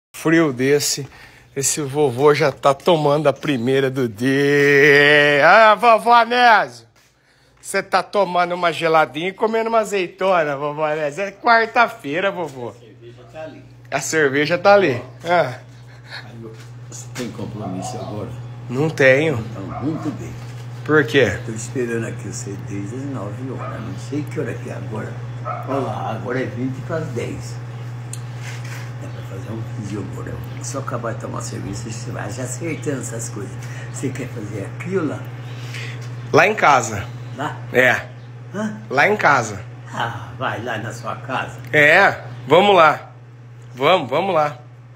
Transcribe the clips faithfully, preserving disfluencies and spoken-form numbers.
Frio desse, esse vovô já tá tomando a primeira do dia. Ah, vovó Anésio, você tá tomando uma geladinha e comendo uma azeitona, vovó Anésio. É quarta-feira, vovô. A cerveja tá ali. A cerveja tá ali. Ah. Você tem compromisso agora? Não tenho. Então, muito bem. Por quê? Estou esperando aqui você desde as nove horas. Não sei que hora que é agora. Olha lá, agora é vinte para as dez. Dá para fazer um vídeo agora. Só acabar de tomar serviço, você vai já acertando essas coisas. Você quer fazer aqui ou lá? Lá em casa. Lá? É. Hã? Lá em casa. Ah, vai lá na sua casa. É. Vamos lá. Vamos, vamos lá.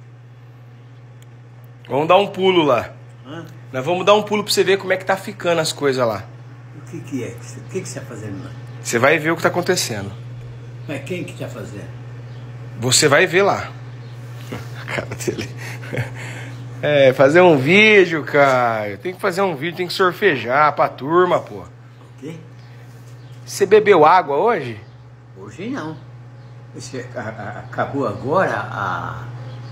Vamos dar um pulo lá. Hã? Nós vamos dar um pulo pra você ver como é que tá ficando as coisas lá. O que que é? O que que você está fazendo lá? Você vai ver o que tá acontecendo. Mas quem que está fazendo? Você vai ver lá. A cara dele. É, fazer um vídeo, cara. Tem que fazer um vídeo, tem que surfejar pra turma, pô. O quê? Você bebeu água hoje? Hoje não. Você, a, a, acabou agora a,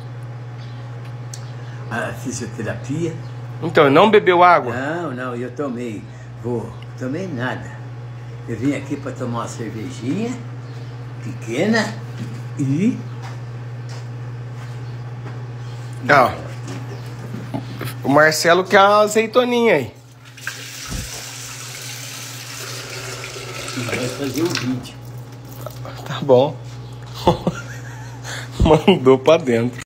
a fisioterapia. Então, não bebeu água? Não, não, eu tomei. Vou, tomei nada. Eu vim aqui para tomar uma cervejinha pequena e. Ó, o Marcelo quer uma azeitoninha aí. E vai fazer o vídeo. Tá bom. Mandou pra dentro.